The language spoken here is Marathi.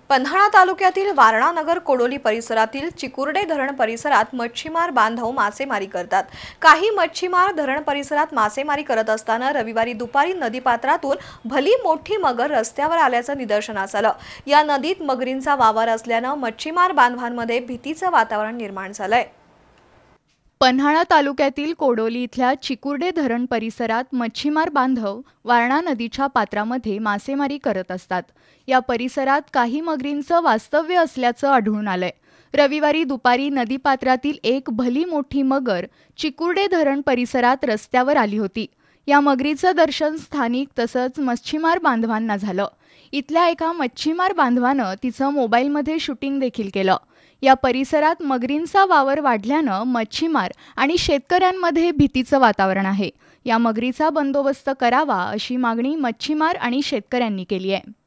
पन्हाळा तालुक्यातील वारणा नगर कोडोली परिसरातील चिकुर्डे धरण परिसरात मच्छीमार बांधव मासेमारी करतात। काही मच्छीमार धरण परिसरात मासेमारी करत असताना रविवारी दुपारी नदीपात्रातून भली मोठी मगर रस्त्यावर आल्याचं निदर्शनास आलं। या नदीत मगरींचा वावर असल्यानं मच्छीमार बांधवांमध्ये भीतीचं वातावरण निर्माण झालंय। पन्हाळा तालुक्यातील कोडोली इथल्या चिकुर्डे धरण परिसरात मच्छीमार बांधव वारणा नदीच्या पात्रामध्ये मासेमारी करत असतात। या परिसरात काही मगरींचं वास्तव्य असल्याचं आढळून आलंय। रविवारी दुपारी नदीपात्रातील एक भली मोठी मगर चिकुर्डे धरण परिसरात रस्त्यावर आली होती। या मगरीचं दर्शन स्थानिक तसंच मच्छीमार बांधवांना झालं। इथल्या एका मच्छीमार बांधवानं तिचं मोबाईलमध्ये शूटिंग देखील केलं। या परिसरात मगरींचा वावर वाढल्यानं मच्छीमार आणि शेतकऱ्यांमध्ये भीतीचं वातावरण आहे। या मगरीचा बंदोबस्त करावा अशी मागणी मच्छीमार आणि शेतकऱ्यांनी केली आहे।